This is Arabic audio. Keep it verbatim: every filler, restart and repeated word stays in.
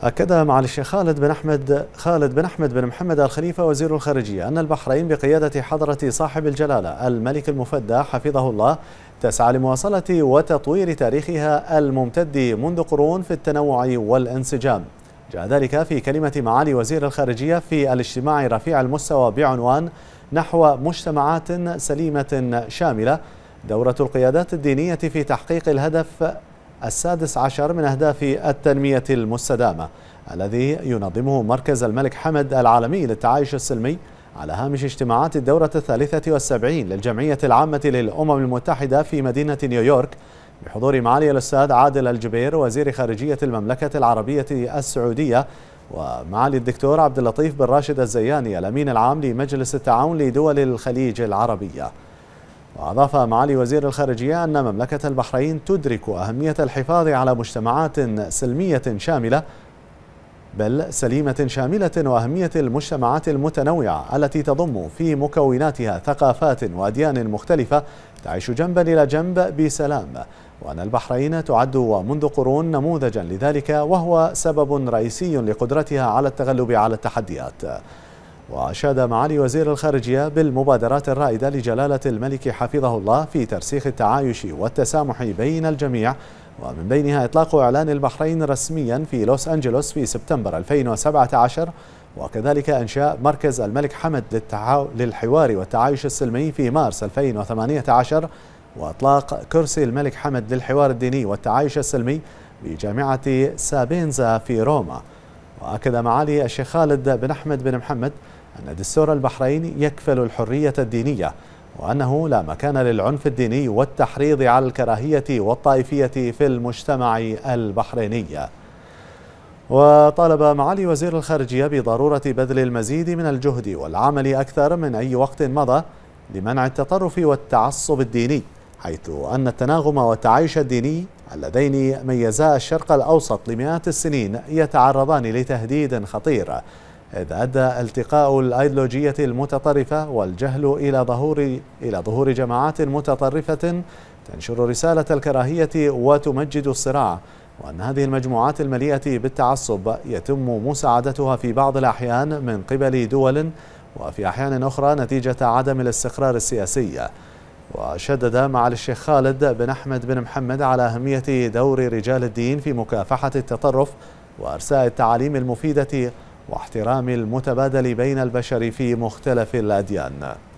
أكد معالي الشيخ خالد بن أحمد خالد بن أحمد بن محمد آل خليفة وزير الخارجية أن البحرين بقيادة حضرة صاحب الجلالة الملك المفدى حفظه الله تسعى لمواصلة وتطوير تاريخها الممتد منذ قرون في التنوع والانسجام. جاء ذلك في كلمة معالي وزير الخارجية في الاجتماع رفيع المستوى بعنوان نحو مجتمعات سليمة شاملة، دورة القيادات الدينية في تحقيق الهدف السادس عشر من أهداف التنمية المستدامة الذي ينظمه مركز الملك حمد العالمي للتعايش السلمي على هامش اجتماعات الدورة الثالثة والسبعين للجمعية العامة للأمم المتحدة في مدينة نيويورك، بحضور معالي الأستاذ عادل الجبير وزير خارجية المملكة العربية السعودية، ومعالي الدكتور عبد اللطيف بن راشد الزياني الأمين العام لمجلس التعاون لدول الخليج العربية. وأضاف معالي وزير الخارجية أن مملكة البحرين تدرك أهمية الحفاظ على مجتمعات سلمية شاملة بل سليمة شاملة وأهمية المجتمعات المتنوعة التي تضم في مكوناتها ثقافات وأديان مختلفة تعيش جنبا إلى جنب بسلام، وأن البحرين تعد ومنذ قرون نموذجا لذلك وهو سبب رئيسي لقدرتها على التغلب على التحديات. وأشاد معالي وزير الخارجية بالمبادرات الرائدة لجلالة الملك حفظه الله في ترسيخ التعايش والتسامح بين الجميع، ومن بينها إطلاق إعلان البحرين رسميا في لوس أنجلوس في سبتمبر ألفين وسبعة عشر، وكذلك إنشاء مركز الملك حمد للحوار والتعايش السلمي في مارس ألفين وثمانية عشر، وإطلاق كرسي الملك حمد للحوار الديني والتعايش السلمي بجامعة سابينزا في روما. وأكد معالي الشيخ خالد بن أحمد بن محمد أن دستور البحرين يكفل الحرية الدينية، وأنه لا مكان للعنف الديني والتحريض على الكراهية والطائفية في المجتمع البحريني. وطالب معالي وزير الخارجية بضرورة بذل المزيد من الجهد والعمل أكثر من أي وقت مضى لمنع التطرف والتعصب الديني، حيث أن التناغم والتعايش الديني اللذين ميزا الشرق الأوسط لمئات السنين يتعرضان لتهديد خطير، إذ أدى التقاء الأيديولوجية المتطرفة والجهل إلى ظهور إلى ظهور جماعات متطرفة تنشر رسالة الكراهية وتمجد الصراع، وأن هذه المجموعات المليئة بالتعصب يتم مساعدتها في بعض الأحيان من قبل دول، وفي أحيان أخرى نتيجة عدم الاستقرار السياسي. وشدد معالي الشيخ خالد بن أحمد بن محمد على أهمية دور رجال الدين في مكافحة التطرف وإرساء التعاليم المفيدة واحترام المتبادل بين البشر في مختلف الأديان.